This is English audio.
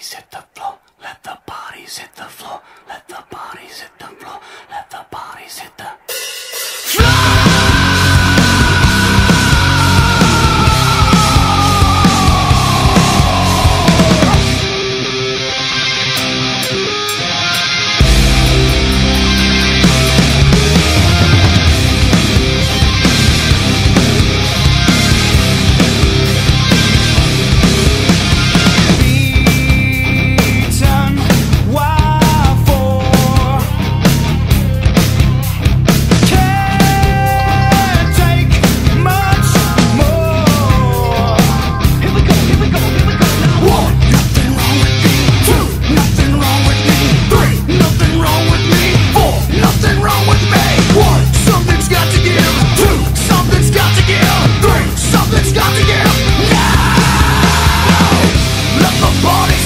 bodies hit the floor. Let the bodies hit the floor. Let the bodies hit the floor. Let the bodies hit the bodies